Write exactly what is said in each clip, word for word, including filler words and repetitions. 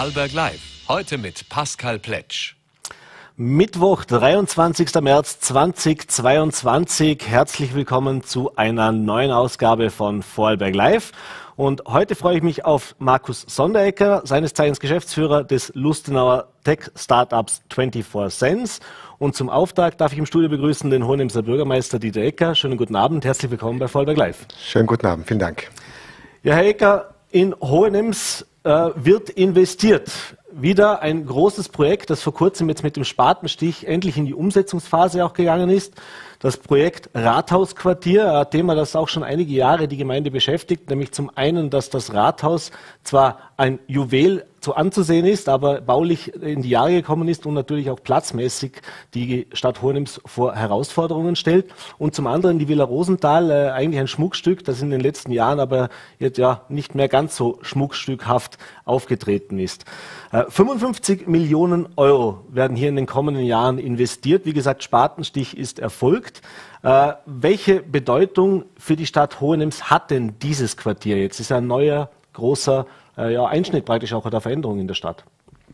Vorarlberg Live. Heute mit Pascal Pletsch. Mittwoch, dreiundzwanzigster März zweitausendzweiundzwanzig. Herzlich willkommen zu einer neuen Ausgabe von Vorarlberg Live. Und heute freue ich mich auf Markus Sonderegger, seines Zeichens Geschäftsführer des Lustenauer Tech-Startups vierundzwanzig Sense. Und zum Auftakt darf ich im Studio begrüßen den Hohenemser Bürgermeister Dieter Ecker. Schönen guten Abend, herzlich willkommen bei Vorarlberg Live. Schönen guten Abend, vielen Dank. Ja, Herr Ecker, in Hohenems äh, wird investiert. Wieder ein großes Projekt, das vor kurzem jetzt mit dem Spatenstich endlich in die Umsetzungsphase auch gegangen ist. Das Projekt Rathausquartier, ein Thema, das auch schon einige Jahre die Gemeinde beschäftigt, nämlich zum einen, dass das Rathaus zwar ein Juwel so anzusehen ist, aber baulich in die Jahre gekommen ist und natürlich auch platzmäßig die Stadt Hohenems vor Herausforderungen stellt. Und zum anderen die Villa Rosenthal, äh, eigentlich ein Schmuckstück, das in den letzten Jahren aber jetzt ja nicht mehr ganz so schmuckstückhaft aufgetreten ist. Äh, fünfundfünfzig Millionen Euro werden hier in den kommenden Jahren investiert. Wie gesagt, Spatenstich ist erfolgt. Äh, welche Bedeutung für die Stadt Hohenems hat denn dieses Quartier jetzt? Es ist ein neuer, großer äh, ja, Einschnitt praktisch auch der Veränderung in der Stadt.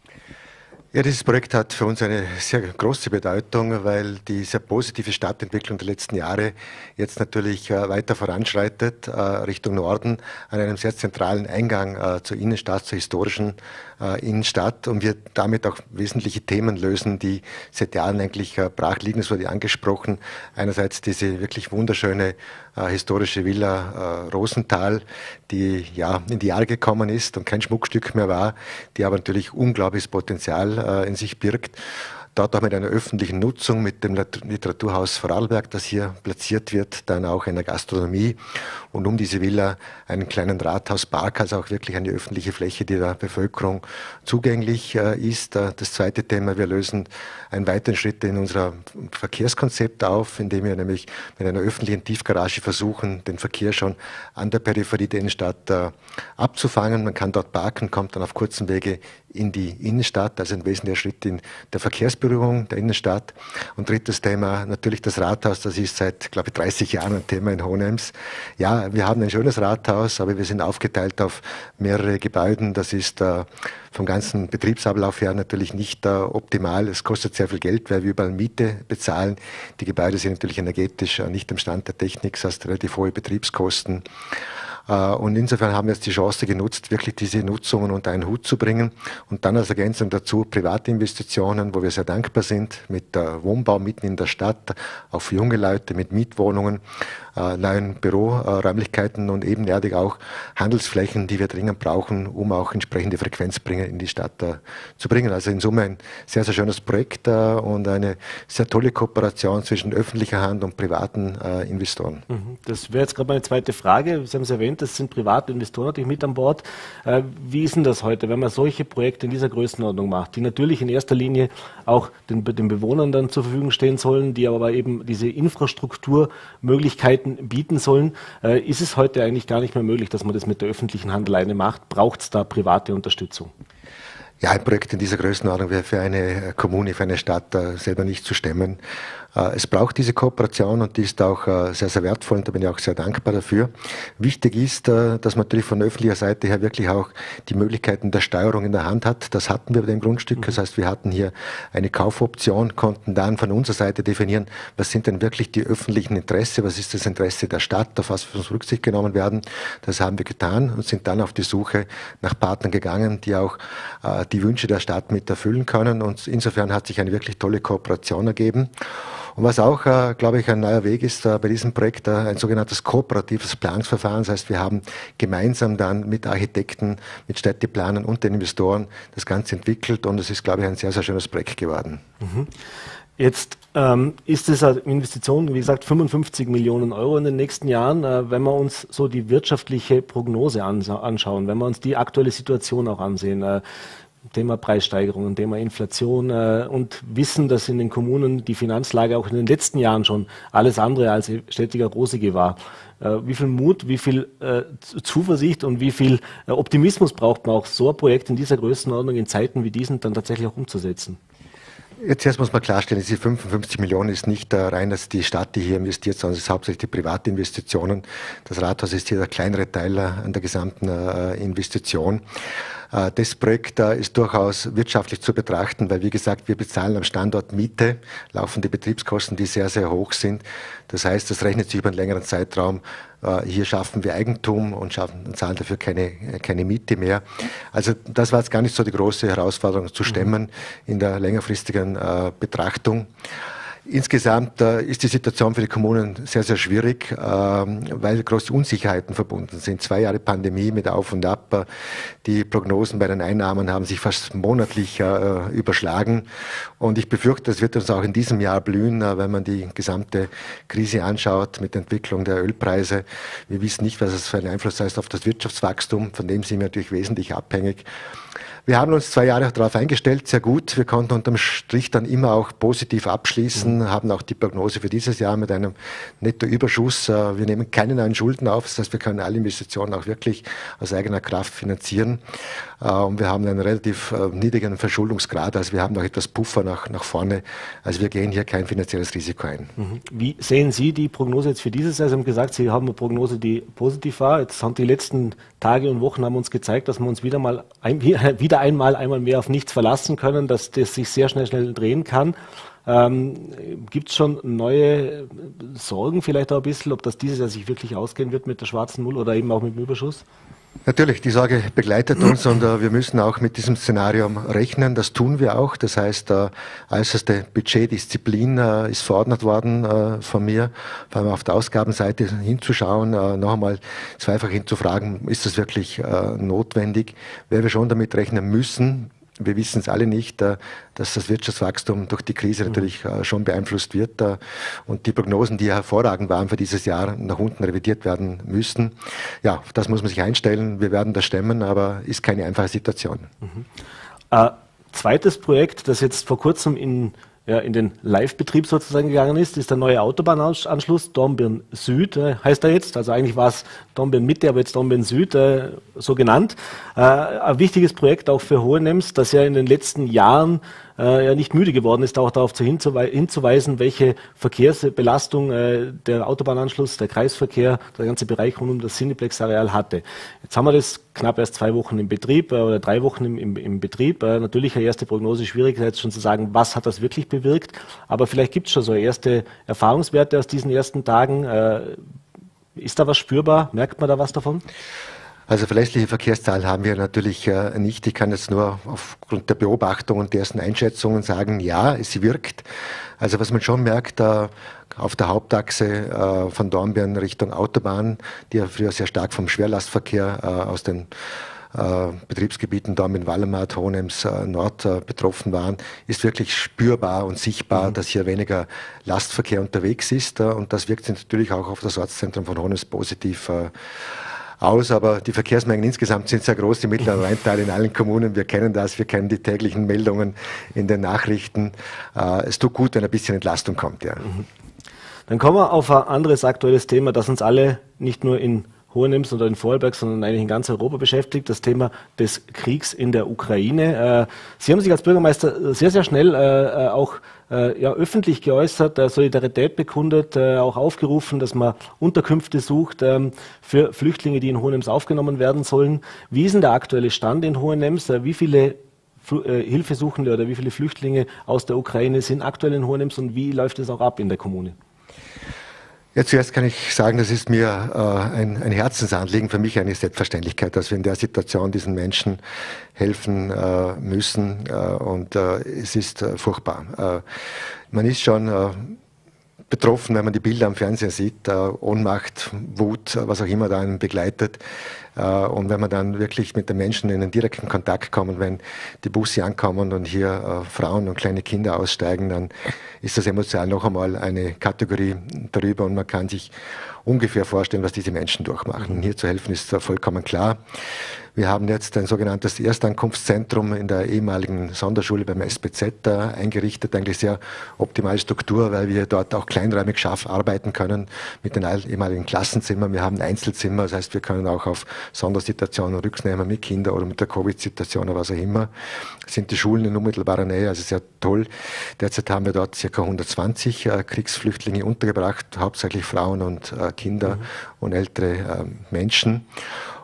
Ja, dieses Projekt hat für uns eine sehr große Bedeutung, weil die sehr positive Stadtentwicklung der letzten Jahre jetzt natürlich äh, weiter voranschreitet, äh, Richtung Norden, an einem sehr zentralen Eingang äh, zur Innenstadt, zur historischen äh, Innenstadt, und wir damit auch wesentliche Themen lösen, die seit Jahren eigentlich äh, brach liegen. Es wurde angesprochen, einerseits diese wirklich wunderschöne äh, historische Villa äh, Rosenthal, die ja in die Jahre gekommen ist und kein Schmuckstück mehr war, die aber natürlich unglaubliches Potenzial in sich birgt. Dort auch mit einer öffentlichen Nutzung, mit dem Literaturhaus Vorarlberg, das hier platziert wird, dann auch einer Gastronomie und um diese Villa einen kleinen Rathauspark, also auch wirklich eine öffentliche Fläche, die der Bevölkerung zugänglich äh, ist. Das zweite Thema, wir lösen einen weiteren Schritt in unser Verkehrskonzept auf, indem wir nämlich mit einer öffentlichen Tiefgarage versuchen, den Verkehr schon an der Peripherie der Innenstadt äh, abzufangen. Man kann dort parken, kommt dann auf kurzem Wege in die Innenstadt, also ein wesentlicher Schritt in der Verkehrsberührung der Innenstadt. Und drittes Thema, natürlich das Rathaus, das ist seit, glaube ich, dreißig Jahren ein Thema in Hohenems. Ja, wir haben ein schönes Rathaus, aber wir sind aufgeteilt auf mehrere Gebäude. Das ist äh, vom ganzen Betriebsablauf her natürlich nicht äh, optimal. Es kostet sehr viel Geld, weil wir überall Miete bezahlen. Die Gebäude sind natürlich energetisch äh, nicht im Stand der Technik, das heißt relativ hohe Betriebskosten. Und insofern haben wir jetzt die Chance genutzt, wirklich diese Nutzungen unter einen Hut zu bringen und dann als Ergänzung dazu Privatinvestitionen, wo wir sehr dankbar sind, mit Wohnbau mitten in der Stadt, auch für junge Leute mit Mietwohnungen, neuen Büroräumlichkeiten und ebenerdig auch Handelsflächen, die wir dringend brauchen, um auch entsprechende Frequenzbringer in die Stadt zu bringen. Also in Summe ein sehr, sehr schönes Projekt und eine sehr tolle Kooperation zwischen öffentlicher Hand und privaten Investoren. Das wäre jetzt gerade meine zweite Frage. Sie haben es erwähnt, das sind private Investoren natürlich mit an Bord. Äh, wie ist denn das heute, wenn man solche Projekte in dieser Größenordnung macht, die natürlich in erster Linie auch den, den Bewohnern dann zur Verfügung stehen sollen, die aber eben diese Infrastrukturmöglichkeiten bieten sollen? Äh, ist es heute eigentlich gar nicht mehr möglich, dass man das mit der öffentlichen Hand alleine macht? Braucht es da private Unterstützung? Ja, ein Projekt in dieser Größenordnung wäre für eine Kommune, für eine Stadt äh, selber nicht zu stemmen. Äh, es braucht diese Kooperation und die ist auch äh, sehr, sehr wertvoll und da bin ich auch sehr dankbar dafür. Wichtig ist, äh, dass man natürlich von öffentlicher Seite her wirklich auch die Möglichkeiten der Steuerung in der Hand hat. Das hatten wir bei dem Grundstück. Das heißt, wir hatten hier eine Kaufoption, konnten dann von unserer Seite definieren, was sind denn wirklich die öffentlichen Interesse, was ist das Interesse der Stadt, auf was muss Rücksicht genommen werden. Das haben wir getan und sind dann auf die Suche nach Partnern gegangen, die auch äh, die Wünsche der Stadt mit erfüllen können und insofern hat sich eine wirklich tolle Kooperation ergeben. Und was auch, äh, glaube ich, ein neuer Weg ist äh, bei diesem Projekt, äh, ein sogenanntes kooperatives Planungsverfahren. Das heißt, wir haben gemeinsam dann mit Architekten, mit Städteplanern und den Investoren das Ganze entwickelt und es ist, glaube ich, ein sehr, sehr schönes Projekt geworden. Mhm. Jetzt ähm, ist es eine Investition, wie gesagt, fünfundfünfzig Millionen Euro in den nächsten Jahren. Äh, wenn wir uns so die wirtschaftliche Prognose anschauen, wenn wir uns die aktuelle Situation auch ansehen, äh, Thema Preissteigerungen, Thema Inflation äh, und wissen, dass in den Kommunen die Finanzlage auch in den letzten Jahren schon alles andere als stetiger rosige war. Äh, wie viel Mut, wie viel äh, Zuversicht und wie viel äh, Optimismus braucht man auch, so ein Projekt in dieser Größenordnung in Zeiten wie diesen dann tatsächlich auch umzusetzen? Jetzt erst muss man klarstellen, diese fünfundfünfzig Millionen ist nicht äh, rein dass die Stadt, die hier investiert, sondern es ist hauptsächlich die Privatinvestitionen. Das Rathaus ist hier der kleinere Teil äh, an der gesamten äh, Investition. Das Projekt ist durchaus wirtschaftlich zu betrachten, weil, wie gesagt, wir bezahlen am Standort Miete, laufende Betriebskosten, die sehr, sehr hoch sind. Das heißt, das rechnet sich über einen längeren Zeitraum. Hier schaffen wir Eigentum und schaffen und zahlen dafür keine, keine Miete mehr. Also das war jetzt gar nicht so die große Herausforderung zu stemmen in der längerfristigen äh, Betrachtung. Insgesamt äh, ist die Situation für die Kommunen sehr, sehr schwierig, äh, weil große Unsicherheiten verbunden sind. Zwei Jahre Pandemie mit Auf und Ab. Äh, die Prognosen bei den Einnahmen haben sich fast monatlich äh, überschlagen. Und ich befürchte, das wird uns auch in diesem Jahr blühen, äh, wenn man die gesamte Krise anschaut mit der Entwicklung der Ölpreise. Wir wissen nicht, was es für einen Einfluss heißt auf das Wirtschaftswachstum. Von dem sind wir natürlich wesentlich abhängig. Wir haben uns zwei Jahre darauf eingestellt, sehr gut. Wir konnten unterm Strich dann immer auch positiv abschließen, mhm. haben auch die Prognose für dieses Jahr mit einem Nettoüberschuss. Wir nehmen keine neuen Schulden auf, das heißt, wir können alle Investitionen auch wirklich aus eigener Kraft finanzieren. Und wir haben einen relativ niedrigen Verschuldungsgrad, also wir haben noch etwas Puffer nach, nach vorne. Also wir gehen hier kein finanzielles Risiko ein. Mhm. Wie sehen Sie die Prognose jetzt für dieses Jahr? Sie haben gesagt, Sie haben eine Prognose, die positiv war. Jetzt haben die letzten Tage und Wochen haben uns gezeigt, dass wir uns wieder mal ein, wieder einmal einmal mehr auf nichts verlassen können, dass das sich sehr schnell schnell drehen kann. Ähm, gibt es schon neue Sorgen vielleicht auch ein bisschen, ob das dieses Jahr sich wirklich ausgehen wird mit der schwarzen Null oder eben auch mit dem Überschuss? Natürlich, die Sorge begleitet uns und äh, wir müssen auch mit diesem Szenario rechnen. Das tun wir auch. Das heißt, äh, äußerste Budgetdisziplin äh, ist verordnet worden äh, von mir, vor allem auf der Ausgabenseite hinzuschauen, äh, noch einmal zweifach hinzufragen, ist das wirklich äh, notwendig, weil wir schon damit rechnen müssen. Wir wissen es alle nicht, dass das Wirtschaftswachstum durch die Krise natürlich schon beeinflusst wird und die Prognosen, die ja hervorragend waren für dieses Jahr, nach unten revidiert werden müssen. Ja, auf das muss man sich einstellen. Wir werden das stemmen, aber ist keine einfache Situation. Mhm. Äh, zweites Projekt, das jetzt vor kurzem in Ja, in den Live-Betrieb sozusagen gegangen ist, ist der neue Autobahnanschluss Dornbirn Süd, äh, heißt er jetzt. Also eigentlich war es Dornbirn Mitte, aber jetzt Dornbirn Süd, äh, so genannt. Äh, ein wichtiges Projekt auch für Hohenems, das ja in den letzten Jahren äh, ja nicht müde geworden ist, auch darauf zu hinzuwe hinzuweisen, welche Verkehrsbelastung äh, der Autobahnanschluss, der Kreisverkehr, der ganze Bereich rund um das Cineplex-Areal hatte. Jetzt haben wir das knapp erst zwei Wochen im Betrieb äh, oder drei Wochen im, im, im Betrieb. Äh, natürlich eine erste Prognose schwierig, jetzt schon zu sagen, was hat das wirklich bewirkt. Aber vielleicht gibt es schon so erste Erfahrungswerte aus diesen ersten Tagen. Äh, ist da was spürbar? Merkt man da was davon? Also verlässliche Verkehrszahlen haben wir natürlich äh, nicht. Ich kann jetzt nur aufgrund der Beobachtung und der ersten Einschätzungen sagen, ja, es wirkt. Also was man schon merkt, äh, auf der Hauptachse äh, von Dornbirn Richtung Autobahn, die ja früher sehr stark vom Schwerlastverkehr äh, aus den äh, Betriebsgebieten Dornbirn-Wallermarkt, Hohenems äh, Nord äh, betroffen waren, ist wirklich spürbar und sichtbar, mhm. dass hier weniger Lastverkehr unterwegs ist. Äh, und das wirkt sich natürlich auch auf das Ortszentrum von Hohenems positiv äh, aus, aber die Verkehrsmengen insgesamt sind sehr groß, die mittleren Rheintal in allen Kommunen. Wir kennen das, wir kennen die täglichen Meldungen in den Nachrichten. Äh, es tut gut, wenn ein bisschen Entlastung kommt. Ja. Dann kommen wir auf ein anderes aktuelles Thema, das uns alle nicht nur in Hohenems oder in Vorarlberg, sondern eigentlich in ganz Europa beschäftigt, das Thema des Kriegs in der Ukraine. Äh, Sie haben sich als Bürgermeister sehr, sehr schnell äh, auch äh, ja, öffentlich geäußert, äh, Solidarität bekundet, äh, auch aufgerufen, dass man Unterkünfte sucht ähm, für Flüchtlinge, die in Hohenems aufgenommen werden sollen. Wie ist denn der aktuelle Stand in Hohenems? Äh, wie viele Fl äh, Hilfesuchende oder wie viele Flüchtlinge aus der Ukraine sind aktuell in Hohenems und wie läuft es auch ab in der Kommune? Ja, zuerst kann ich sagen, das ist mir äh, ein, ein Herzensanliegen, für mich eine Selbstverständlichkeit, dass wir in der Situation diesen Menschen helfen äh, müssen äh, und äh, es ist äh, furchtbar. Äh, man ist schon äh, betroffen, wenn man die Bilder am Fernsehen sieht, äh, Ohnmacht, Wut, was auch immer da einen begleitet. Äh, und wenn man dann wirklich mit den Menschen in einen direkten Kontakt kommt, wenn die Busse ankommen und hier äh, Frauen und kleine Kinder aussteigen, dann ist das emotional noch einmal eine Kategorie darüber und man kann sich ungefähr vorstellen, was diese Menschen durchmachen. Mhm. Hier zu helfen ist äh, vollkommen klar. Wir haben jetzt ein sogenanntes Erstankunftszentrum in der ehemaligen Sonderschule beim S B Z äh, eingerichtet, eigentlich sehr optimale Struktur, weil wir dort auch kleinräumig scharf arbeiten können mit den ehemaligen Klassenzimmern. Wir haben Einzelzimmer, das heißt, wir können auch auf Sondersituationen Rücksicht mit Kindern oder mit der Covid-Situation oder was auch immer. Das sind die Schulen in unmittelbarer Nähe, also sehr toll. Derzeit haben wir dort ca. hundertzwanzig äh, Kriegsflüchtlinge untergebracht, hauptsächlich Frauen und äh, Kinder mhm. und ältere äh, Menschen.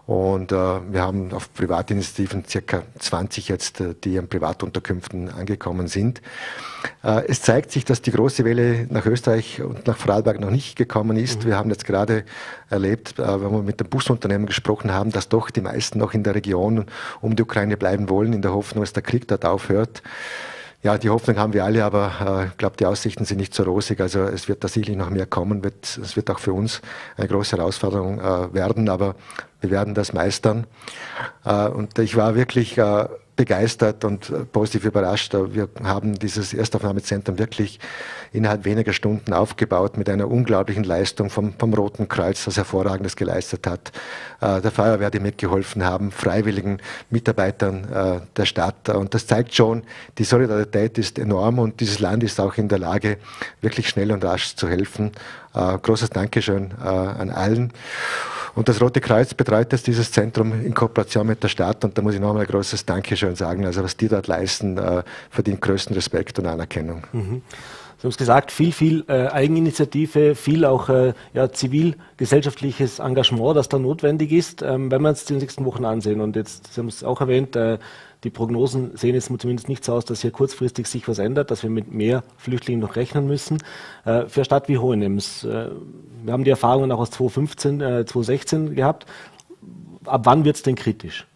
Und äh, wir haben auf Privatinitiativen circa zwanzig jetzt, äh, die an Privatunterkünften angekommen sind. Äh, es zeigt sich, dass die große Welle nach Österreich und nach Vorarlberg noch nicht gekommen ist. Mhm. Wir haben jetzt gerade erlebt, äh, wenn wir mit dem Busunternehmen gesprochen haben, dass doch die meisten noch in der Region um die Ukraine bleiben wollen, in der Hoffnung, dass der Krieg dort aufhört. Ja, die Hoffnung haben wir alle, aber äh, ich glaube, die Aussichten sind nicht so rosig. Also es wird tatsächlich noch mehr kommen. Wird, es wird auch für uns eine große Herausforderung äh, werden, aber wir werden das meistern. Äh, und ich war wirklich äh, begeistert und äh, positiv überrascht. Wir haben dieses Erstaufnahmezentrum wirklich innerhalb weniger Stunden aufgebaut mit einer unglaublichen Leistung vom, vom Roten Kreuz, das Hervorragendes geleistet hat, äh, der Feuerwehr, die mitgeholfen haben, freiwilligen Mitarbeitern äh, der Stadt. Und das zeigt schon, die Solidarität ist enorm und dieses Land ist auch in der Lage, wirklich schnell und rasch zu helfen. Äh, großes Dankeschön äh, an allen. Und das Rote Kreuz betreut jetzt dieses Zentrum in Kooperation mit der Stadt und da muss ich nochmal ein großes Dankeschön sagen. Also was die dort leisten, äh, verdient größten Respekt und Anerkennung. Mhm. Sie haben es gesagt, viel, viel äh, Eigeninitiative, viel auch äh, ja, zivilgesellschaftliches Engagement, das da notwendig ist, ähm, wenn wir uns die nächsten Wochen ansehen. Und jetzt, Sie haben es auch erwähnt, äh, die Prognosen sehen jetzt zumindest nicht so aus, dass hier kurzfristig sich was ändert, dass wir mit mehr Flüchtlingen noch rechnen müssen. Äh, für eine Stadt wie Hohenems, äh, wir haben die Erfahrungen auch aus zweitausendfünfzehn, äh, zweitausendsechzehn gehabt. Ab wann wird es denn kritisch?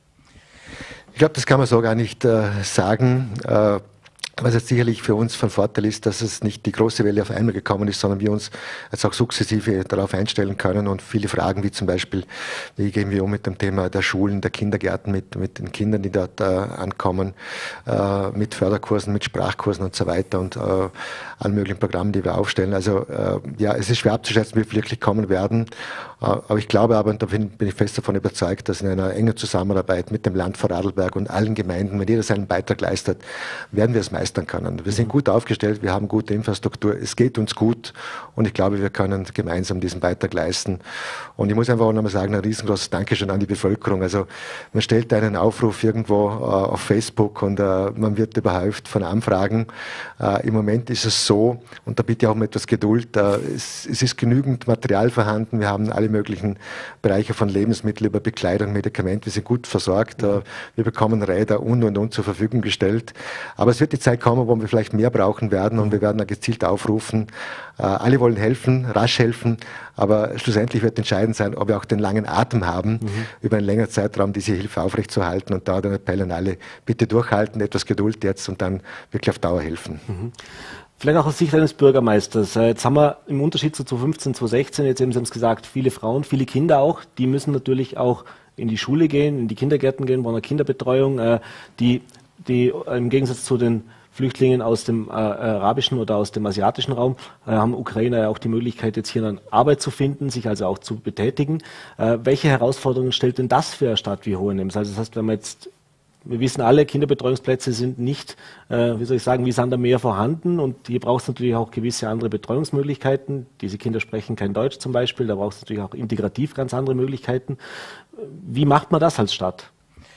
Ich glaube, das kann man so gar nicht äh, sagen. Äh, Was jetzt sicherlich für uns von Vorteil ist, dass es nicht die große Welle auf einmal gekommen ist, sondern wir uns jetzt auch sukzessive darauf einstellen können und viele Fragen wie zum Beispiel, wie gehen wir um mit dem Thema der Schulen, der Kindergärten, mit, mit den Kindern, die dort äh, ankommen, äh, mit Förderkursen, mit Sprachkursen und so weiter und äh, allen möglichen Programmen, die wir aufstellen. Also äh, ja, es ist schwer abzuschätzen, wie wir wirklich kommen werden. Äh, aber ich glaube aber, und da bin, bin ich fest davon überzeugt, dass in einer engen Zusammenarbeit mit dem Land Vorarlberg und allen Gemeinden, wenn jeder seinen Beitrag leistet, werden wir es meistern können. Wir sind gut aufgestellt, wir haben gute Infrastruktur, es geht uns gut und ich glaube, wir können gemeinsam diesen Beitrag leisten. Und ich muss einfach auch nochmal sagen, ein riesengroßes Dankeschön an die Bevölkerung. Also man stellt einen Aufruf irgendwo äh, auf Facebook und äh, man wird überhäuft von Anfragen. Äh, Im Moment ist es so, und da bitte ich auch um etwas Geduld, äh, es, es ist genügend Material vorhanden, wir haben alle möglichen Bereiche von Lebensmitteln über Bekleidung, Medikamente, wir sind gut versorgt, äh, wir bekommen Räder und und und zur Verfügung gestellt. Aber es wird die Zeit kommen, wo wir vielleicht mehr brauchen werden und wir werden da gezielt aufrufen. Äh, alle wollen helfen, rasch helfen, aber schlussendlich wird entscheidend sein, ob wir auch den langen Atem haben, mhm. über einen längeren Zeitraum diese Hilfe aufrechtzuerhalten und da den Appell an alle, bitte durchhalten, etwas Geduld jetzt und dann wirklich auf Dauer helfen. Mhm. Vielleicht auch aus Sicht eines Bürgermeisters. Jetzt haben wir im Unterschied zu zweitausendfünfzehn, zweitausendsechzehn, jetzt eben, Sie haben es gesagt, viele Frauen, viele Kinder auch, die müssen natürlich auch in die Schule gehen, in die Kindergärten gehen, brauchen eine Kinderbetreuung, die, die im Gegensatz zu den Flüchtlingen aus dem äh, arabischen oder aus dem asiatischen Raum äh, haben Ukrainer ja auch die Möglichkeit, jetzt hier eine Arbeit zu finden, sich also auch zu betätigen. Äh, welche Herausforderungen stellt denn das für eine Stadt wie Hohenems? Also das heißt, wenn wir jetzt, wir wissen alle, Kinderbetreuungsplätze sind nicht, äh, wie soll ich sagen, wie Sand am Meer vorhanden und hier braucht es natürlich auch gewisse andere Betreuungsmöglichkeiten. Diese Kinder sprechen kein Deutsch zum Beispiel, da braucht es natürlich auch integrativ ganz andere Möglichkeiten. Wie macht man das als Stadt?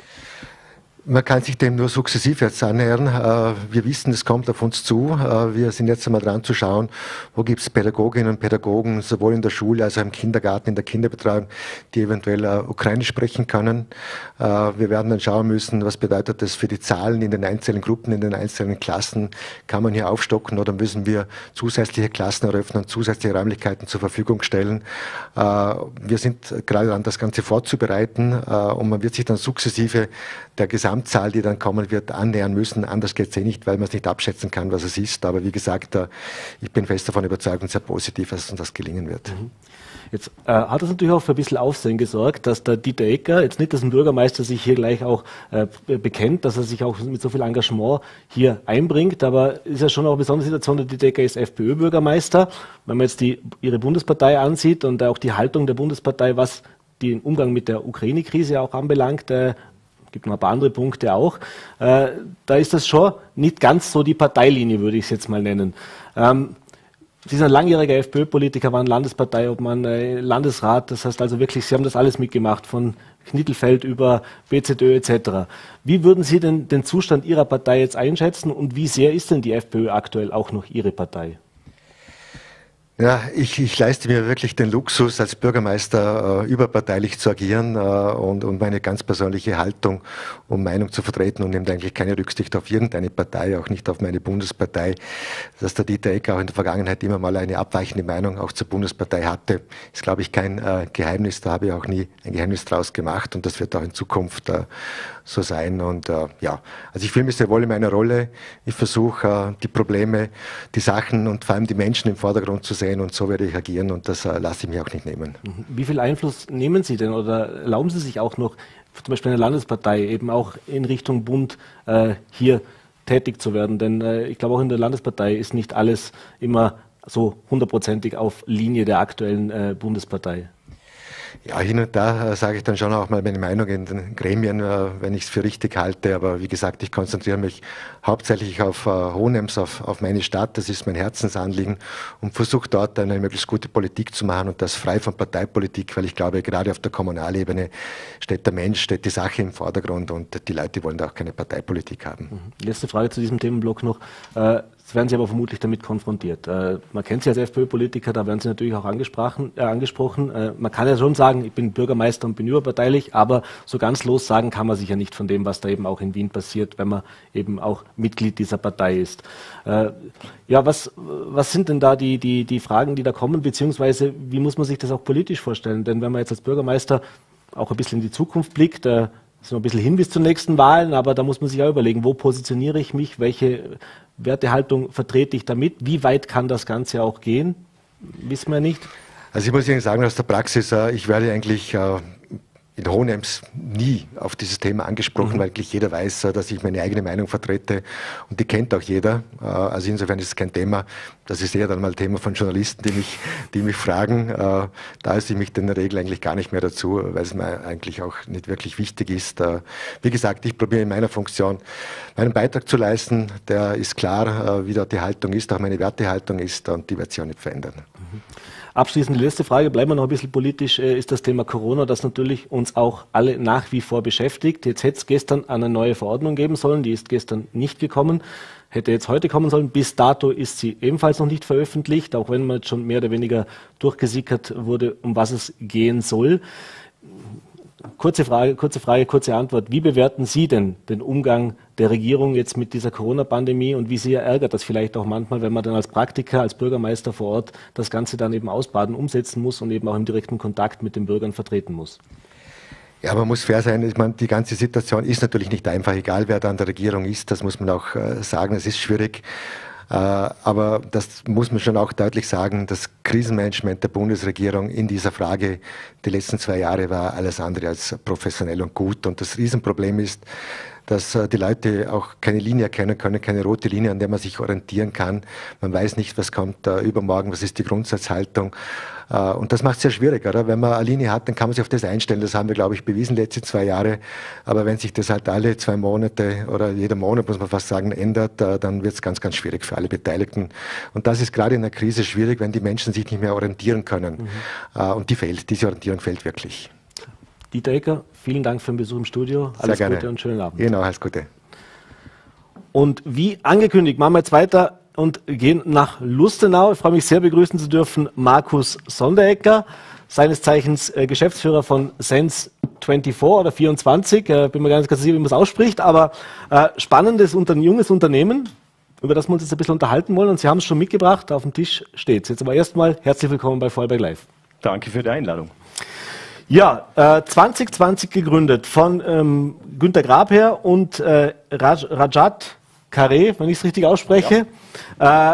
Man kann sich dem nur sukzessiv jetzt annähern. Wir wissen, es kommt auf uns zu. Wir sind jetzt einmal dran zu schauen, wo gibt es Pädagoginnen und Pädagogen, sowohl in der Schule als auch im Kindergarten, in der Kinderbetreuung, die eventuell Ukrainisch sprechen können. Wir werden dann schauen müssen, was bedeutet das für die Zahlen in den einzelnen Gruppen, in den einzelnen Klassen. Kann man hier aufstocken oder müssen wir zusätzliche Klassen eröffnen, zusätzliche Räumlichkeiten zur Verfügung stellen? Wir sind gerade dran, das Ganze vorzubereiten und man wird sich dann sukzessive der Gesamtzahl, die dann kommen wird, annähern müssen. Anders geht es eh nicht, weil man es nicht abschätzen kann, was es ist. Aber wie gesagt, ich bin fest davon überzeugt und sehr positiv, dass uns das gelingen wird. Jetzt äh, hat es natürlich auch für ein bisschen Aufsehen gesorgt, dass der Dieter Ecker, jetzt nicht, dass ein Bürgermeister sich hier gleich auch äh, bekennt, dass er sich auch mit so viel Engagement hier einbringt, aber ist ja schon auch eine besondere Situation, der Dieter Ecker ist FPÖ-Bürgermeister. Wenn man jetzt die, ihre Bundespartei ansieht und auch die Haltung der Bundespartei, was den Umgang mit der Ukraine-Krise auch anbelangt, äh, gibt noch ein paar andere Punkte auch. Äh, da ist das schon nicht ganz so die Parteilinie, würde ich es jetzt mal nennen. Ähm, Sie sind ein langjähriger FPÖ-Politiker, waren Landesparteiobmann, äh, Landesrat, das heißt also wirklich, Sie haben das alles mitgemacht, von Knittelfeld über B Z Ö et cetera. Wie würden Sie denn den Zustand Ihrer Partei jetzt einschätzen und wie sehr ist denn die FPÖ aktuell auch noch Ihre Partei? Ja, ich, ich leiste mir wirklich den Luxus, als Bürgermeister äh, überparteilich zu agieren äh, und, und meine ganz persönliche Haltung und Meinung zu vertreten und nimmt eigentlich keine Rücksicht auf irgendeine Partei, auch nicht auf meine Bundespartei. Dass der Dieter Ecker auch in der Vergangenheit immer mal eine abweichende Meinung auch zur Bundespartei hatte, ist, glaube ich, kein äh, Geheimnis. Da habe ich auch nie ein Geheimnis draus gemacht und das wird auch in Zukunft äh, so sein. Und äh, ja, also ich fühle mich sehr wohl in meiner Rolle. Ich versuche, äh, die Probleme, die Sachen und vor allem die Menschen im Vordergrund zu sehen und so werde ich agieren und das äh, lasse ich mir auch nicht nehmen. Wie viel Einfluss nehmen Sie denn oder erlauben Sie sich auch noch, zum Beispiel eine Landespartei, eben auch in Richtung Bund äh, hier tätig zu werden? Denn äh, ich glaube, auch in der Landespartei ist nicht alles immer so hundertprozentig auf Linie der aktuellen äh, Bundespartei. Ja, hin und da äh, sage ich dann schon auch mal meine Meinung in den Gremien, äh, wenn ich es für richtig halte. Aber wie gesagt, ich konzentriere mich hauptsächlich auf äh, Hohenems, auf, auf meine Stadt. Das ist mein Herzensanliegen und versuche dort eine möglichst gute Politik zu machen und das frei von Parteipolitik, weil ich glaube, gerade auf der Kommunalebene steht der Mensch, steht die Sache im Vordergrund und die Leute wollen da auch keine Parteipolitik haben. Letzte Frage zu diesem Themenblock noch. Äh, Jetzt werden Sie aber vermutlich damit konfrontiert. Äh, man kennt Sie als FPÖ-Politiker, da werden Sie natürlich auch angesprochen. Äh, angesprochen. Äh, man kann ja schon sagen, ich bin Bürgermeister und bin überparteilich, aber so ganz lossagen kann man sich ja nicht von dem, was da eben auch in Wien passiert, wenn man eben auch Mitglied dieser Partei ist. Äh, ja, was, was sind denn da die, die, die Fragen, die da kommen, beziehungsweise wie muss man sich das auch politisch vorstellen? Denn wenn man jetzt als Bürgermeister auch ein bisschen in die Zukunft blickt, äh, ist noch ein bisschen hin bis zu nächsten Wahlen, aber da muss man sich auch überlegen, wo positioniere ich mich, welche Wertehaltung vertrete ich damit, wie weit kann das Ganze auch gehen, wissen wir nicht. Also ich muss Ihnen sagen, aus der Praxis, ich werde eigentlich in Hohenems nie auf dieses Thema angesprochen, mhm. weil eigentlich jeder weiß, dass ich meine eigene Meinung vertrete und die kennt auch jeder. Also insofern ist es kein Thema. Das ist eher dann mal Thema von Journalisten, die mich, die mich fragen. Da äußere ich mich in der Regel eigentlich gar nicht mehr dazu, weil es mir eigentlich auch nicht wirklich wichtig ist. Wie gesagt, ich probiere in meiner Funktion meinen Beitrag zu leisten. Der ist klar, wie dort die Haltung ist, auch meine Wertehaltung ist und die wird sich auch nicht verändern. Mhm. Abschließend die letzte Frage, bleiben wir noch ein bisschen politisch, ist das Thema Corona, das natürlich uns auch alle nach wie vor beschäftigt. Jetzt hätte es gestern eine neue Verordnung geben sollen, die ist gestern nicht gekommen, hätte jetzt heute kommen sollen. Bis dato ist sie ebenfalls noch nicht veröffentlicht, auch wenn man jetzt schon mehr oder weniger durchgesickert wurde, um was es gehen soll. Kurze Frage, kurze Frage, kurze Antwort. Wie bewerten Sie denn den Umgang der Regierung jetzt mit dieser Corona-Pandemie und wie sehr ärgert das vielleicht auch manchmal, wenn man dann als Praktiker, als Bürgermeister vor Ort das Ganze dann eben ausbaden, umsetzen muss und eben auch im direkten Kontakt mit den Bürgern vertreten muss? Ja, man muss fair sein. Ich meine, die ganze Situation ist natürlich nicht einfach, egal wer da an der Regierung ist. Das muss man auch äh, sagen. Es ist schwierig. Aber das muss man schon auch deutlich sagen, das Krisenmanagement der Bundesregierung in dieser Frage die letzten zwei Jahre war alles andere als professionell und gut. Und das Riesenproblem ist, dass die Leute auch keine Linie erkennen können, keine rote Linie, an der man sich orientieren kann. Man weiß nicht, was kommt äh, übermorgen, was ist die Grundsatzhaltung. Äh, und das macht es sehr schwierig, oder? Wenn man eine Linie hat, dann kann man sich auf das einstellen. Das haben wir, glaube ich, bewiesen letzte zwei Jahre. Aber wenn sich das halt alle zwei Monate oder jeder Monat, muss man fast sagen, ändert, äh, dann wird es ganz, ganz schwierig für alle Beteiligten. Und das ist gerade in der Krise schwierig, wenn die Menschen sich nicht mehr orientieren können. Mhm. Äh, und die fehlt, diese Orientierung fehlt wirklich. Dieter Ecker, vielen Dank für den Besuch im Studio. Alles Gute und schönen Abend. Genau, alles Gute. Und wie angekündigt, machen wir jetzt weiter und gehen nach Lustenau. Ich freue mich sehr, begrüßen zu dürfen Markus Sonderegger, seines Zeichens äh, Geschäftsführer von Sense vierundzwanzig oder vierundzwanzig. Äh, bin mir gar nicht ganz sicher, wie man es ausspricht, aber äh, spannendes, unter, junges Unternehmen, über das wir uns jetzt ein bisschen unterhalten wollen. Und Sie haben es schon mitgebracht, auf dem Tisch steht es. Jetzt aber erstmal herzlich willkommen bei Vorarlberg Live. Danke für die Einladung. Ja, äh, zwanzig zwanzig gegründet von ähm, Günter Grabherr und äh, Raj, Rajat Kare, wenn ich es richtig ausspreche. Ja. Äh,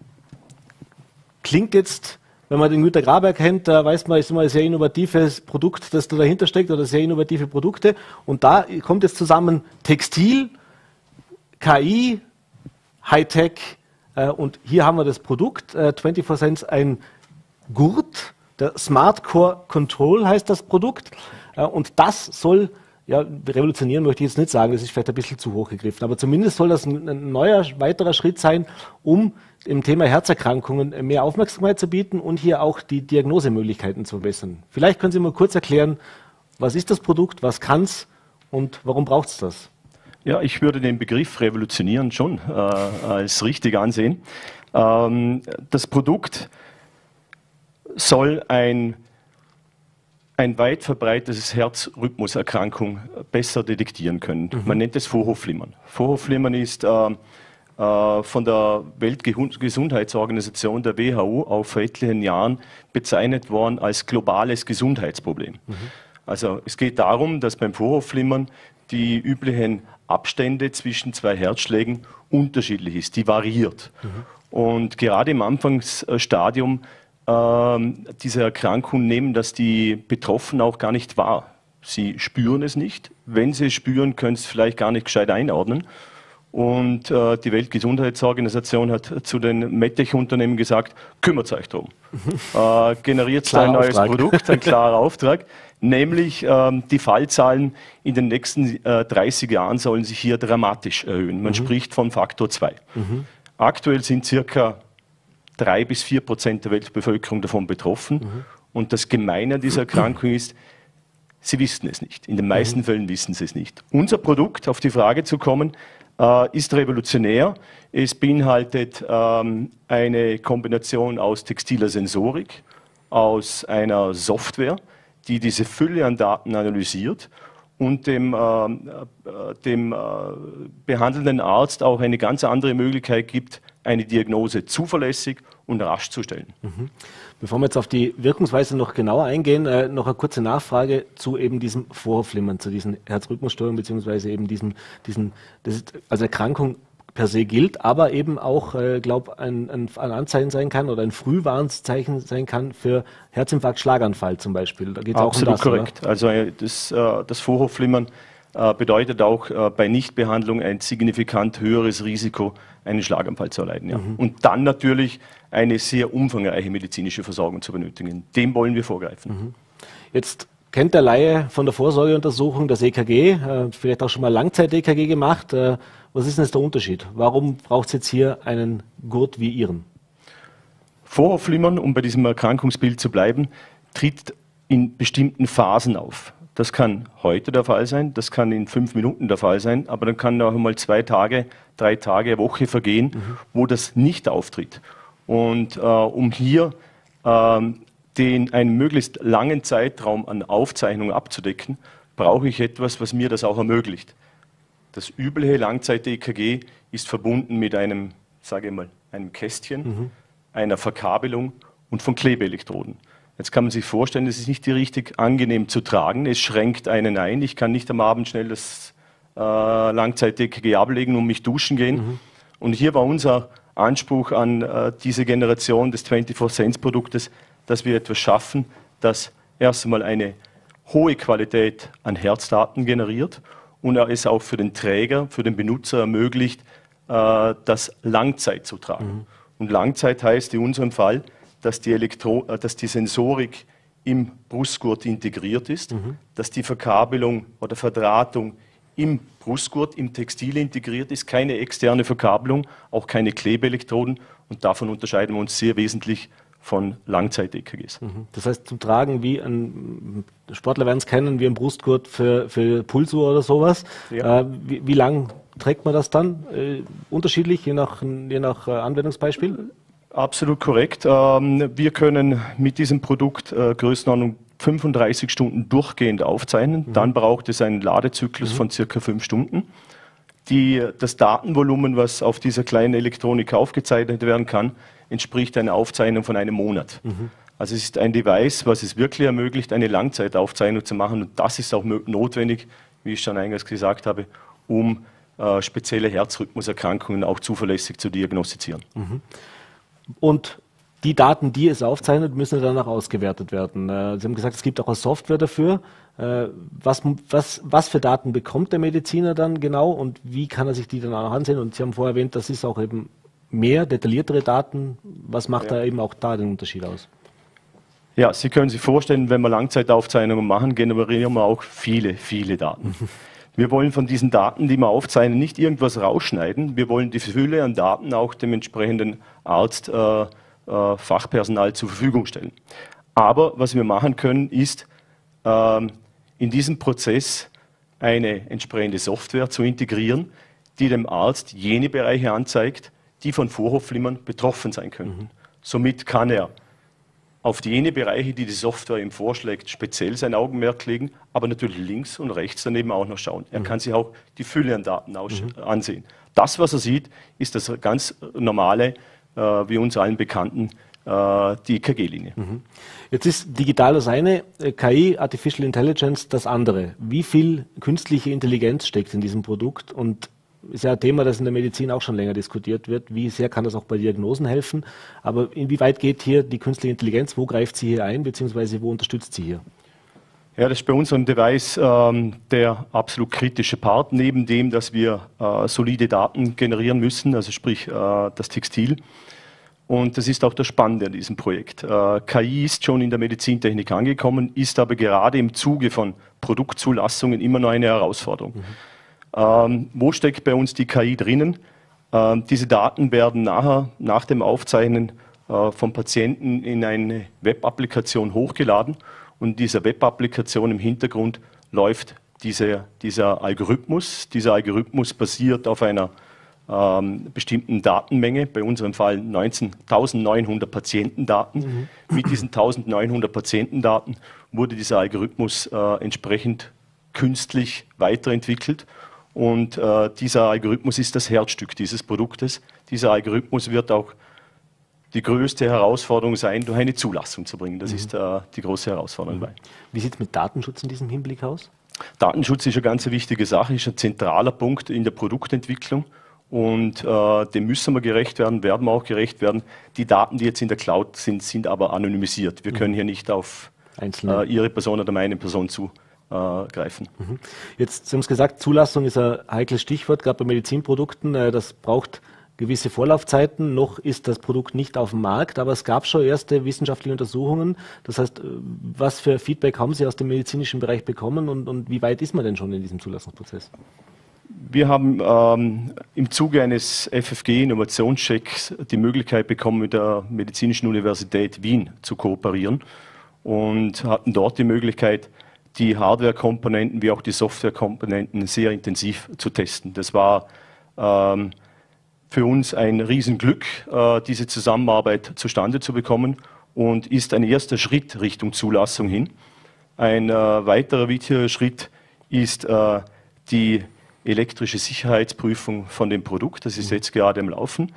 klingt jetzt, wenn man den Günter Grabherr kennt, da weiß man, ist immer ein sehr innovatives Produkt, das da dahinter steckt oder sehr innovative Produkte. Und da kommt jetzt zusammen Textil, K I, Hightech äh, und hier haben wir das Produkt, äh, vierundzwanzig Sense, ein Gurt. Der Smart Core Control heißt das Produkt und das soll, ja, revolutionieren möchte ich jetzt nicht sagen, das ist vielleicht ein bisschen zu hoch gegriffen, aber zumindest soll das ein, ein neuer, weiterer Schritt sein, um im Thema Herzerkrankungen mehr Aufmerksamkeit zu bieten und hier auch die Diagnosemöglichkeiten zu verbessern. Vielleicht können Sie mal kurz erklären, was ist das Produkt, was kann es und warum braucht es das? Ja, ich würde den Begriff revolutionieren schon äh, als richtig ansehen. Ähm, das Produkt soll ein, ein weit verbreitetes Herzrhythmuserkrankung besser detektieren können. Mhm. Man nennt es Vorhofflimmern. Vorhofflimmern ist äh, äh, von der Weltgesundheitsorganisation, der W H O, auch vor etlichen Jahren bezeichnet worden als globales Gesundheitsproblem. Mhm. Also es geht darum, dass beim Vorhofflimmern die üblichen Abstände zwischen zwei Herzschlägen unterschiedlich ist, die variiert. Mhm. Und gerade im Anfangsstadium äh, dieser Erkrankung nehmen das die Betroffenen auch gar nicht wahr. Sie spüren es nicht. Wenn sie es spüren, können sie es vielleicht gar nicht gescheit einordnen. Und äh, die Weltgesundheitsorganisation hat zu den MedTech-Unternehmen gesagt, kümmert euch darum. äh, generiert ein neues Auftrag. Produkt, ein klarer Auftrag. Nämlich ähm, die Fallzahlen in den nächsten äh, dreißig Jahren sollen sich hier dramatisch erhöhen. Man mhm. spricht von Faktor zwei. Mhm. Aktuell sind circa drei bis vier Prozent der Weltbevölkerung davon betroffen. Mhm. Und das Gemeine an dieser Erkrankung ist, sie wissen es nicht. In den meisten mhm. Fällen wissen sie es nicht. Unser Produkt, auf die Frage zu kommen, äh, ist revolutionär. Es beinhaltet ähm, eine Kombination aus textiler Sensorik, aus einer Software, die diese Fülle an Daten analysiert und dem, äh, dem äh, behandelnden Arzt auch eine ganz andere Möglichkeit gibt, eine Diagnose zuverlässig und rasch zu stellen. Mhm. Bevor wir jetzt auf die Wirkungsweise noch genauer eingehen, äh, noch eine kurze Nachfrage zu eben diesem Vorhofflimmern, zu diesen Herzrhythmusstörungen beziehungsweise eben diesen, diesen das ist, also Erkrankung per se gilt, aber eben auch, äh, glaube ein, ein, ein Anzeichen sein kann oder ein Frühwarnzeichen sein kann für Herzinfarkt, Schlaganfall zum Beispiel. Da geht's Absolut auch um das, korrekt. Oder? Also das, äh, das Vorhofflimmern äh, bedeutet auch äh, bei Nichtbehandlung ein signifikant höheres Risiko, einen Schlaganfall zu erleiden. Ja. Mhm. Und dann natürlich eine sehr umfangreiche medizinische Versorgung zu benötigen. Dem wollen wir vorgreifen. Mhm. Jetzt kennt der Laie von der Vorsorgeuntersuchung das E K G, äh, vielleicht auch schon mal Langzeit-E K G gemacht. Äh, Was ist denn jetzt der Unterschied? Warum braucht es jetzt hier einen Gurt wie Ihren? Vorhofflimmern, um bei diesem Erkrankungsbild zu bleiben, tritt in bestimmten Phasen auf. Das kann heute der Fall sein, das kann in fünf Minuten der Fall sein, aber dann kann auch mal zwei Tage, drei Tage, eine Woche vergehen, mhm. wo das nicht auftritt. Und äh, um hier äh, den, einen möglichst langen Zeitraum an Aufzeichnungen abzudecken, brauche ich etwas, was mir das auch ermöglicht. Das übliche Langzeit-E K G ist verbunden mit einem, sage ich mal, einem Kästchen, mhm. einer Verkabelung und von Klebeelektroden. Jetzt kann man sich vorstellen, es ist nicht richtig angenehm zu tragen. Es schränkt einen ein. Ich kann nicht am Abend schnell das äh, Langzeit-E K G ablegen und mich duschen gehen. Mhm. Und hier war unser Anspruch an äh, diese Generation des vierundzwanzig Cents Produktes, dass wir etwas schaffen, das erst einmal eine hohe Qualität an Herzdaten generiert und es auch für den Träger, für den Benutzer ermöglicht, äh, das Langzeit zu tragen. Mhm. Und Langzeit heißt in unserem Fall, dass die, Elektro äh, dass die Sensorik im Brustgurt integriert ist, mhm. dass die Verkabelung oder Verdrahtung im Brustgurt, im Textil integriert ist, keine externe Verkabelung, auch keine Klebeelektroden, und davon unterscheiden wir uns sehr wesentlich von Langzeit-E K Gs. Das heißt, zum Tragen wie ein Sportler werden es kennen, wie ein Brustgurt für, für Pulsuhr oder sowas. Ja. Äh, wie, wie lang trägt man das dann? Äh, unterschiedlich, je nach, je nach äh, Anwendungsbeispiel? Absolut korrekt. Ähm, wir können mit diesem Produkt äh, Größenordnung fünfunddreißig Stunden durchgehend aufzeichnen. Mhm. Dann braucht es einen Ladezyklus mhm. von circa fünf Stunden. Die, das Datenvolumen, was auf dieser kleinen Elektronik aufgezeichnet werden kann, entspricht einer Aufzeichnung von einem Monat. Mhm. Also es ist ein Device, was es wirklich ermöglicht, eine Langzeitaufzeichnung zu machen. Und das ist auch notwendig, wie ich schon eingangs gesagt habe, um äh, spezielle Herzrhythmuserkrankungen auch zuverlässig zu diagnostizieren. Mhm. Und die Daten, die es aufzeichnet, müssen danach ausgewertet werden. Äh, Sie haben gesagt, es gibt auch eine Software dafür. Äh, was, was, was für Daten bekommt der Mediziner dann genau und wie kann er sich die dann auch ansehen? Und Sie haben vorher erwähnt, das ist auch eben mehr, detailliertere Daten. Was macht ja. da eben auch da den Unterschied aus? Ja, Sie können sich vorstellen, wenn wir Langzeitaufzeichnungen machen, generieren wir auch viele, viele Daten. Wir wollen von diesen Daten, die wir aufzeichnen, nicht irgendwas rausschneiden. Wir wollen die Fülle an Daten auch dem entsprechenden Arzt, äh, äh, Fachpersonal zur Verfügung stellen. Aber was wir machen können, ist äh, in diesem Prozess eine entsprechende Software zu integrieren, die dem Arzt jene Bereiche anzeigt, die von Vorhofflimmern betroffen sein könnten. Mhm. Somit kann er auf jene Bereiche, die die Software ihm vorschlägt, speziell sein Augenmerk legen, aber natürlich links und rechts daneben auch noch schauen. Er mhm. kann sich auch die Fülle an Daten mhm. ansehen. Das, was er sieht, ist das ganz normale, äh, wie uns allen bekannten, äh, die E K G-Linie. Mhm. Jetzt ist digital das eine, K I, Artificial Intelligence, das andere. Wie viel künstliche Intelligenz steckt in diesem Produkt? Und ist ja ein Thema, das in der Medizin auch schon länger diskutiert wird. Wie sehr kann das auch bei Diagnosen helfen? Aber inwieweit geht hier die künstliche Intelligenz? Wo greift sie hier ein, beziehungsweise wo unterstützt sie hier? Ja, das ist bei unserem Device ähm, der absolut kritische Part, neben dem, dass wir äh, solide Daten generieren müssen, also sprich äh, das Textil. Und das ist auch das Spannende an diesem Projekt. Äh, K I ist schon in der Medizintechnik angekommen, ist aber gerade im Zuge von Produktzulassungen immer noch eine Herausforderung. Mhm. Ähm, wo steckt bei uns die K I drinnen? Ähm, diese Daten werden nachher, nach dem Aufzeichnen äh, vom Patienten in eine Web-Applikation hochgeladen und in dieser Web-Applikation im Hintergrund läuft diese, dieser Algorithmus. Dieser Algorithmus basiert auf einer ähm, bestimmten Datenmenge, bei unserem Fall neunzehntausendneunhundert Patientendaten. Mhm. Mit diesen eintausendneunhundert Patientendaten wurde dieser Algorithmus äh, entsprechend künstlich weiterentwickelt. Und äh, dieser Algorithmus ist das Herzstück dieses Produktes. Dieser Algorithmus wird auch die größte Herausforderung sein, durch eine Zulassung zu bringen. Das mhm. ist äh, die große Herausforderung. Mhm. Wie sieht es mit Datenschutz in diesem Hinblick aus? Datenschutz ist eine ganz wichtige Sache, ist ein zentraler Punkt in der Produktentwicklung. Und äh, dem müssen wir gerecht werden, werden wir auch gerecht werden. Die Daten, die jetzt in der Cloud sind, sind aber anonymisiert. Wir mhm. können hier nicht auf äh, Ihre Person oder meine Person zu. greifen. Jetzt, Sie haben es gesagt, Zulassung ist ein heikles Stichwort, gerade bei Medizinprodukten. Das braucht gewisse Vorlaufzeiten. Noch ist das Produkt nicht auf dem Markt, aber es gab schon erste wissenschaftliche Untersuchungen. Das heißt, was für Feedback haben Sie aus dem medizinischen Bereich bekommen und, und wie weit ist man denn schon in diesem Zulassungsprozess? Wir haben ähm, im Zuge eines F F G-Innovationschecks die Möglichkeit bekommen, mit der Medizinischen Universität Wien zu kooperieren und hatten dort die Möglichkeit, die Hardware-Komponenten wie auch die Software-Komponenten sehr intensiv zu testen. Das war ähm, für uns ein Riesenglück, äh, diese Zusammenarbeit zustande zu bekommen und ist ein erster Schritt Richtung Zulassung hin. Ein äh, weiterer wichtiger Schritt ist äh, die elektrische Sicherheitsprüfung von dem Produkt. Das ist jetzt gerade am Laufen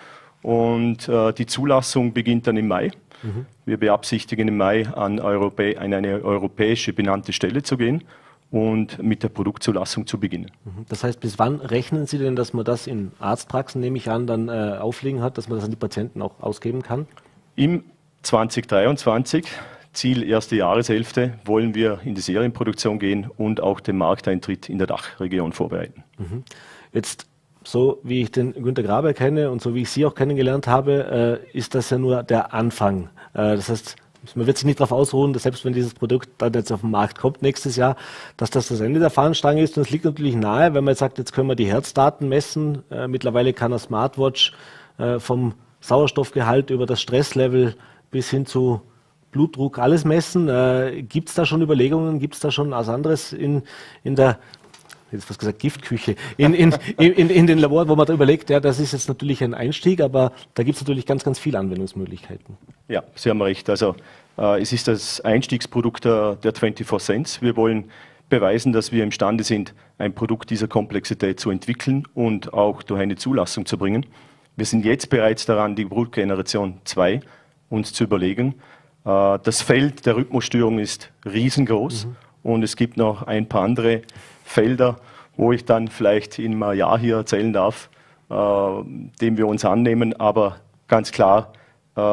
und äh, die Zulassung beginnt dann im Mai. Mhm. Wir beabsichtigen im Mai an, Europä an eine europäische benannte Stelle zu gehen und mit der Produktzulassung zu beginnen. Das heißt, bis wann rechnen Sie denn, dass man das in Arztpraxen, nehme ich an, dann äh, aufliegen hat, dass man das an die Patienten auch ausgeben kann? Im zwanzig dreiundzwanzig, Ziel erste Jahreshälfte, wollen wir in die Serienproduktion gehen und auch den Markteintritt in der Dachregion vorbereiten. Mhm. Jetzt so wie ich den Günter Graber kenne und so wie ich Sie auch kennengelernt habe, äh, ist das ja nur der Anfang. Äh, das heißt, man wird sich nicht darauf ausruhen, dass selbst wenn dieses Produkt dann jetzt auf den Markt kommt nächstes Jahr, dass das das Ende der Fahnenstange ist. Und es liegt natürlich nahe, wenn man jetzt sagt, jetzt können wir die Herzdaten messen. Äh, mittlerweile kann eine Smartwatch äh, vom Sauerstoffgehalt über das Stresslevel bis hin zu Blutdruck alles messen. Äh, gibt es da schon Überlegungen, gibt es da schon was anderes in, in der jetzt fast gesagt Giftküche, in, in, in, in den Laboren, wo man da überlegt, ja, das ist jetzt natürlich ein Einstieg, aber da gibt es natürlich ganz, ganz viele Anwendungsmöglichkeiten. Ja, Sie haben recht. Also äh, es ist das Einstiegsprodukt der, der vierundzwanzig Sense. Wir wollen beweisen, dass wir imstande sind, ein Produkt dieser Komplexität zu entwickeln und auch durch eine Zulassung zu bringen. Wir sind jetzt bereits daran, die Produktgeneration zwei uns zu überlegen. Äh, das Feld der Rhythmusstörung ist riesengroß mhm. und es gibt noch ein paar andere Felder, wo ich dann vielleicht in einem Jahr hier erzählen darf, äh, dem wir uns annehmen. Aber ganz klar, äh,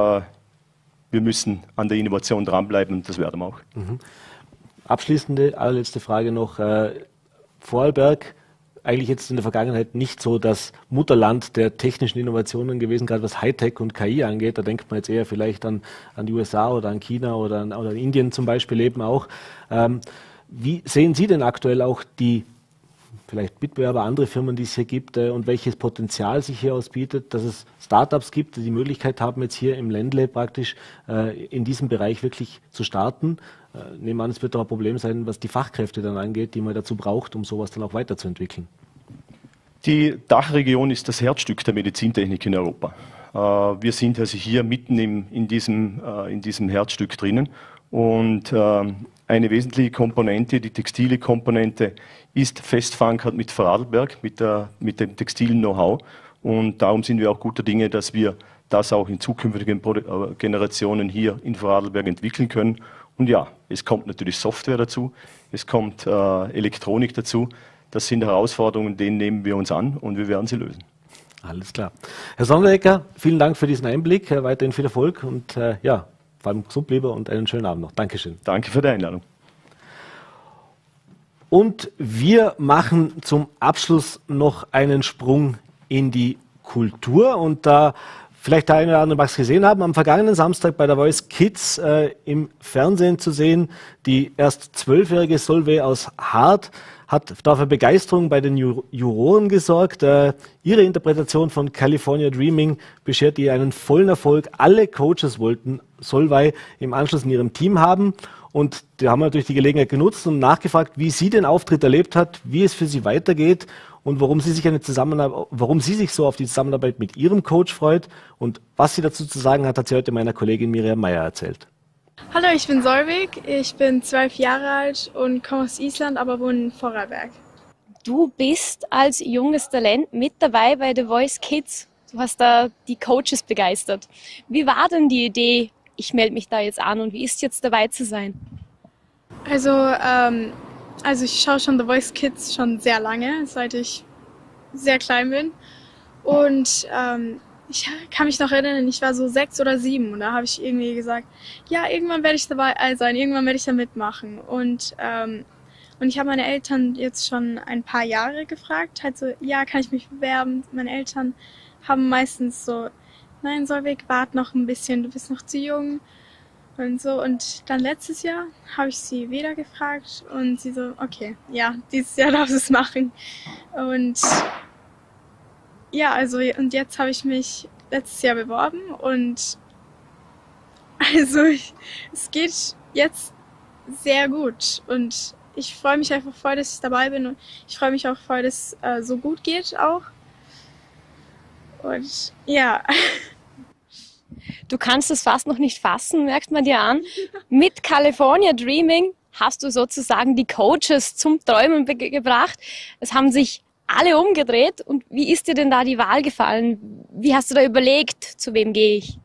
wir müssen an der Innovation dranbleiben und das werden wir auch. Mhm. Abschließende, allerletzte Frage noch. Äh, Vorarlberg, eigentlich jetzt in der Vergangenheit nicht so das Mutterland der technischen Innovationen gewesen, gerade was Hightech und K I angeht. Da denkt man jetzt eher vielleicht an, an die U S A oder an China oder an, oder an Indien zum Beispiel eben auch. Ähm, Wie sehen Sie denn aktuell auch die vielleicht Mitbewerber, andere Firmen, die es hier gibt äh, und welches Potenzial sich hier ausbietet, dass es Startups gibt, die die Möglichkeit haben, jetzt hier im Ländle praktisch äh, in diesem Bereich wirklich zu starten? Äh, nehmen wir an, es wird doch ein Problem sein, was die Fachkräfte dann angeht, die man dazu braucht, um sowas dann auch weiterzuentwickeln. Die Dachregion ist das Herzstück der Medizintechnik in Europa. wir sind also hier mitten im, in, diesem, in diesem Herzstück drinnen. Und eine wesentliche Komponente, die textile Komponente, ist fest verankert mit Vorarlberg, mit, der, mit dem textilen Know-how. Und darum sind wir auch guter Dinge, dass wir das auch in zukünftigen Generationen hier in Vorarlberg entwickeln können. Und ja, es kommt natürlich Software dazu, es kommt äh, Elektronik dazu. Das sind Herausforderungen, denen nehmen wir uns an und wir werden sie lösen. Alles klar. Herr Sonderegger, vielen Dank für diesen Einblick, weiterhin viel Erfolg und äh, ja, vor allem gesund bleiben und einen schönen Abend noch. Dankeschön. Danke für die Einladung. Und wir machen zum Abschluss noch einen Sprung in die Kultur und da vielleicht der eine oder andere mag es gesehen haben, am vergangenen Samstag bei der Voice Kids äh, im Fernsehen zu sehen, die erst zwölfjährige Solveig aus Hart hat dafür Begeisterung bei den Ju Juroren gesorgt. Äh, ihre Interpretation von California Dreaming beschert ihr einen vollen Erfolg. Alle Coaches wollten Solveig im Anschluss in ihrem Team haben. Und da haben wir natürlich die Gelegenheit genutzt und nachgefragt, wie sie den Auftritt erlebt hat, wie es für sie weitergeht und warum sie sich eine Zusammenarbeit, warum sie sich so auf die Zusammenarbeit mit ihrem Coach freut. Und was sie dazu zu sagen hat, hat sie heute meiner Kollegin Miriam Meyer erzählt. Hallo, ich bin Solveig, ich bin zwölf Jahre alt und komme aus Island, aber wohne in Vorarlberg. Du bist als junges Talent mit dabei bei The Voice Kids. Du hast da die Coaches begeistert. Wie war denn die Idee, ich melde mich da jetzt an und wie ist es jetzt dabei zu sein? Also, ähm, also ich schaue schon The Voice Kids schon sehr lange, seit ich sehr klein bin. Und ähm, ich kann mich noch erinnern, ich war so sechs oder sieben und da habe ich irgendwie gesagt, ja, irgendwann werde ich dabei sein, irgendwann werde ich da mitmachen. Und, ähm, und ich habe meine Eltern jetzt schon ein paar Jahre gefragt, halt so, ja, kann ich mich bewerben? Meine Eltern haben meistens so, nein, Solveig, wart noch ein bisschen, du bist noch zu jung und so. Und dann letztes Jahr habe ich sie wieder gefragt und sie so, okay, ja, dieses Jahr darfst du es machen. Und ja, also und jetzt habe ich mich letztes Jahr beworben und also ich, es geht jetzt sehr gut und ich freue mich einfach voll, dass ich dabei bin und ich freue mich auch voll, dass es äh, so gut geht auch. Und ja. Du kannst es fast noch nicht fassen, merkt man dir an. Mit California Dreaming hast du sozusagen die Coaches zum Träumen gebracht. Es haben sich alle umgedreht. Und wie ist dir denn da die Wahl gefallen? Wie hast du da überlegt, zu wem gehe ich?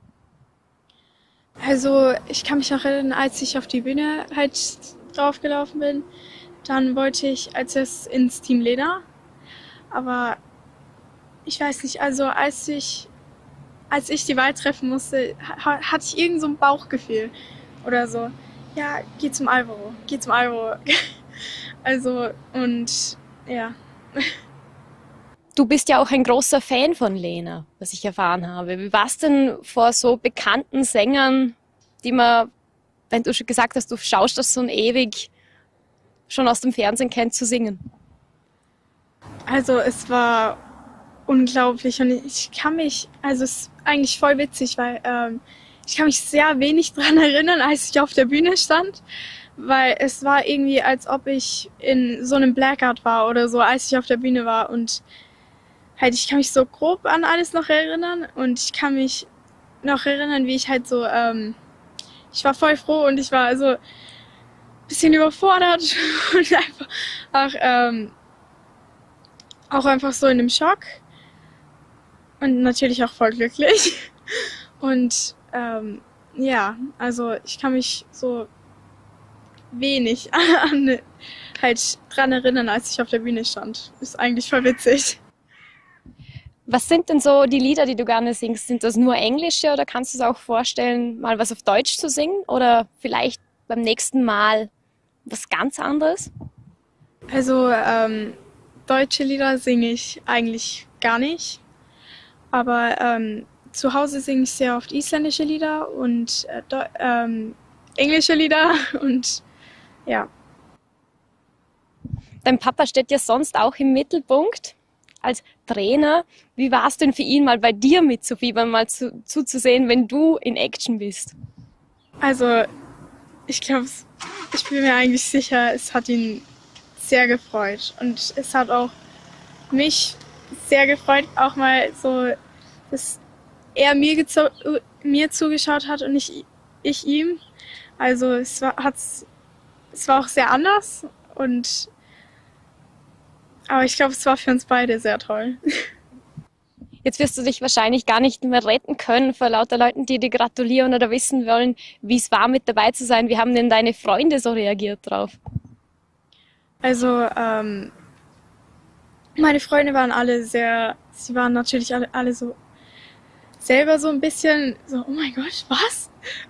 Also ich kann mich noch erinnern, als ich auf die Bühne halt draufgelaufen bin, dann wollte ich als erstes ins Team Lena. Aber ich weiß nicht, also als ich, als ich die Wahl treffen musste, ha hatte ich irgend so ein Bauchgefühl oder so. Ja, geh zum Alvaro, geh zum Alvaro. Also, und ja. Du bist ja auch ein großer Fan von Lena, was ich erfahren habe. Wie war es denn vor so bekannten Sängern, die man, wenn du schon gesagt hast, du schaust das so ewig, schon aus dem Fernsehen kennt, zu singen? Also es war unglaublich und ich kann mich, also es ist eigentlich voll witzig, weil ähm, ich kann mich sehr wenig dran erinnern, als ich auf der Bühne stand, weil es war irgendwie, als ob ich in so einem Blackout war oder so, als ich auf der Bühne war und halt, ich kann mich so grob an alles noch erinnern und ich kann mich noch erinnern, wie ich halt so, ähm, ich war voll froh und ich war also ein bisschen überfordert und einfach auch, ähm, auch einfach so in einem Schock und natürlich auch voll glücklich und ähm, ja, also ich kann mich so wenig an, halt dran erinnern, als ich auf der Bühne stand. Ist eigentlich voll witzig. Was sind denn so die Lieder, die du gerne singst? Sind das nur englische oder kannst du es auch vorstellen, mal was auf Deutsch zu singen? Oder vielleicht beim nächsten Mal was ganz anderes? Also ähm, deutsche Lieder singe ich eigentlich gar nicht. Aber ähm, zu Hause singe ich sehr oft isländische Lieder und äh, ähm, englische Lieder und ja. Dein Papa steht ja sonst auch im Mittelpunkt als Trainer. Wie war es denn für ihn, mal bei dir mitzufiebern, mal zu, zuzusehen, wenn du in Action bist? Also ich glaube, ich bin mir eigentlich sicher, es hat ihn sehr gefreut und es hat auch mich sehr gefreut, auch mal so das er mir, gezo- mir zugeschaut hat und nicht ich ihm. Also es war, hat's, es war auch sehr anders und aber ich glaube, es war für uns beide sehr toll. Jetzt wirst du dich wahrscheinlich gar nicht mehr retten können vor lauter Leuten, die dir gratulieren oder wissen wollen, wie es war, mit dabei zu sein. Wie haben denn deine Freunde so reagiert drauf? Also ähm, meine Freunde waren alle sehr, sie waren natürlich alle, alle so selber so ein bisschen so, oh mein Gott, was?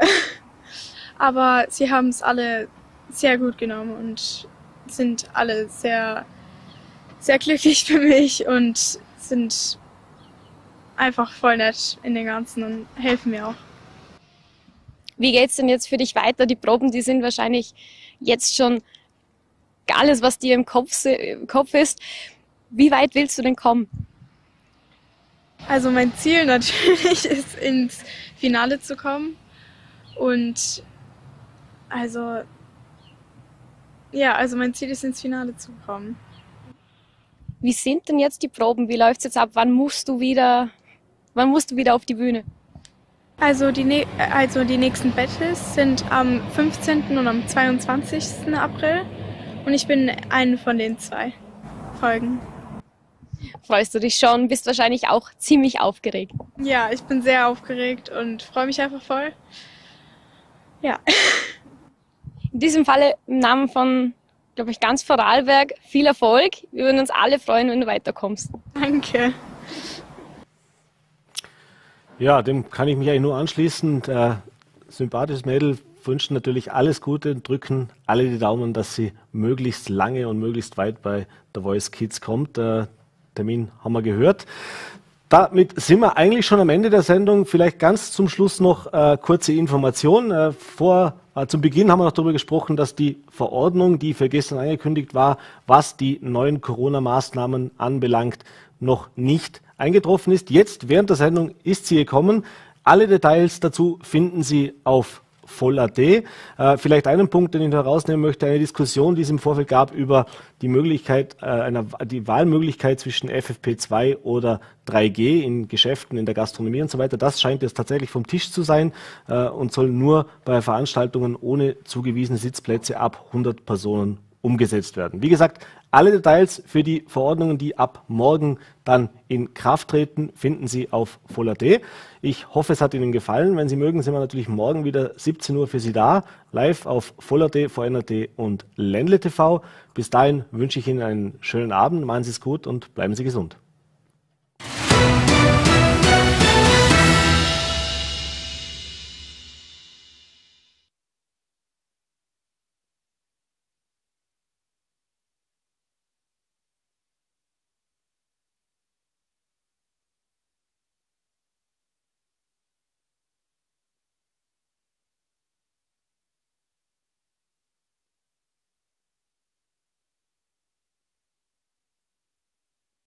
Aber sie haben es alle sehr gut genommen und sind alle sehr, sehr glücklich für mich und sind einfach voll nett in den Ganzen und helfen mir auch. Wie geht's denn jetzt für dich weiter? Die Proben, die sind wahrscheinlich jetzt schon alles, was dir im Kopf, im Kopf ist. Wie weit willst du denn kommen? Also mein Ziel natürlich ist, ins Finale zu kommen. Und also, ja, also mein Ziel ist, ins Finale zu kommen. Wie sind denn jetzt die Proben? Wie läuft's jetzt ab? Wann musst du wieder, wann musst du wieder auf die Bühne? Also die, also die nächsten Battles sind am fünfzehnten und am zweiundzwanzigsten April. Und ich bin eine von den zwei Folgen. Freust du dich schon? Bist wahrscheinlich auch ziemlich aufgeregt. Ja, ich bin sehr aufgeregt und freue mich einfach voll. Ja. In diesem Falle im Namen von, glaube ich, ganz Vorarlberg viel Erfolg. Wir würden uns alle freuen, wenn du weiterkommst. Danke. Ja, dem kann ich mich eigentlich nur anschließen. Äh, sympathisches Mädel, wünschen natürlich alles Gute, drücken alle die Daumen, dass sie möglichst lange und möglichst weit bei The Voice Kids kommt. Der Termin haben wir gehört. Damit sind wir eigentlich schon am Ende der Sendung. Vielleicht ganz zum Schluss noch äh, kurze Information. Äh, vor, äh, zum Beginn haben wir noch darüber gesprochen, dass die Verordnung, die für gestern angekündigt war, was die neuen Corona-Maßnahmen anbelangt, noch nicht eingetroffen ist. Jetzt, während der Sendung, ist sie gekommen. Alle Details dazu finden Sie auf voll.at. Äh, vielleicht einen Punkt, den ich herausnehmen möchte, eine Diskussion, die es im Vorfeld gab über die Möglichkeit, äh, einer, die Wahlmöglichkeit zwischen F F P zwei oder drei G in Geschäften, in der Gastronomie und so weiter. Das scheint jetzt tatsächlich vom Tisch zu sein äh, und soll nur bei Veranstaltungen ohne zugewiesene Sitzplätze ab hundert Personen umgesetzt werden. Wie gesagt, alle Details für die Verordnungen, die ab morgen dann in Kraft treten, finden Sie auf voll.at. Ich hoffe, es hat Ihnen gefallen. Wenn Sie mögen, sind wir natürlich morgen wieder siebzehn Uhr für Sie da, live auf voll.at, V N R T und Ländle T V. Bis dahin wünsche ich Ihnen einen schönen Abend, machen Sie es gut und bleiben Sie gesund.